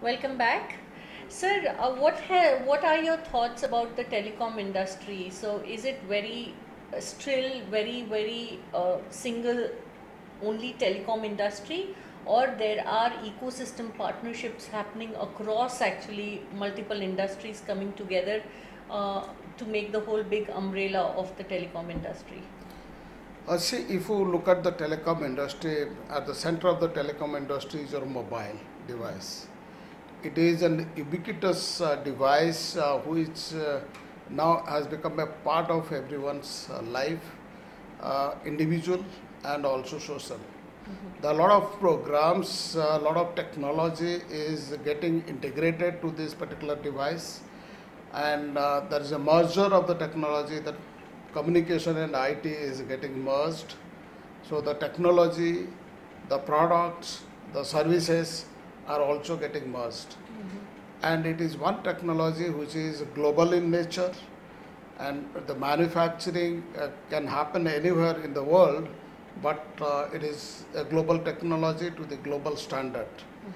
Welcome back. Sir, what are your thoughts about the telecom industry? So, is it still very single only telecom industry, or there are ecosystem partnerships happening across actually multiple industries coming together to make the whole big umbrella of the telecom industry? See, if you look at the telecom industry, at the center of the telecom industry is your mobile device. It is an ubiquitous device which now has become a part of everyone's life, individual and also social. There are a lot of programs, a lot of technology is getting integrated to this particular device, and there is a merger of the technology that communication and IT is getting merged. So the technology, the products, the services are also getting merged. And it is one technology which is global in nature, and the manufacturing can happen anywhere in the world, but it is a global technology to the global standard.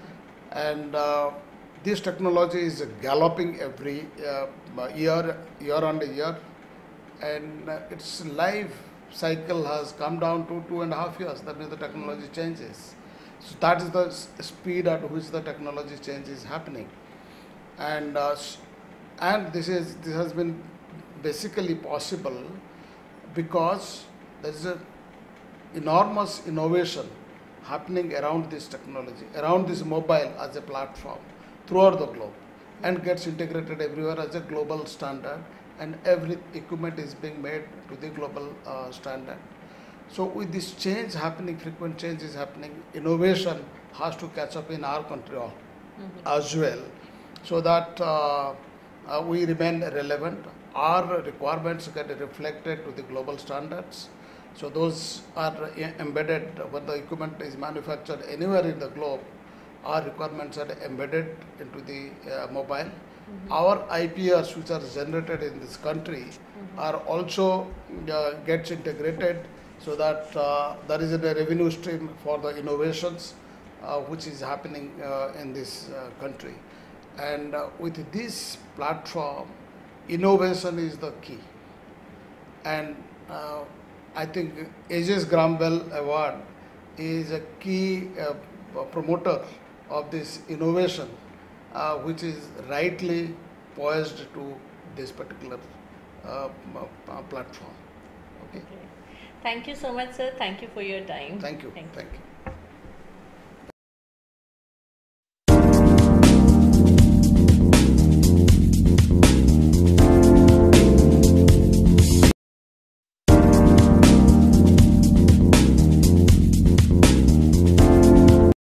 And this technology is galloping every year on year, and its life cycle has come down to 2.5 years. That means the technology changes. So that is the speed at which the technology change is happening, and this has been basically possible because there is a enormous innovation happening around this technology, around this mobile as a platform throughout the globe, and gets integrated everywhere as a global standard, and every equipment is being made to the global standard. So with this change happening, frequent change is happening, innovation has to catch up in our country as well, so that we remain relevant. Our requirements get reflected to the global standards. So those are embedded when the equipment is manufactured anywhere in the globe. Our requirements are embedded into the mobile. Our IPRs which are generated in this country are also gets integrated, so that there is a revenue stream for the innovations which is happening in this country. And with this platform, innovation is the key. And I think Aegis Bell Award is a key promoter of this innovation, which is rightly poised to this particular platform. Okay. Thank you so much, sir. Thank you for your time. Thank you. Thank you.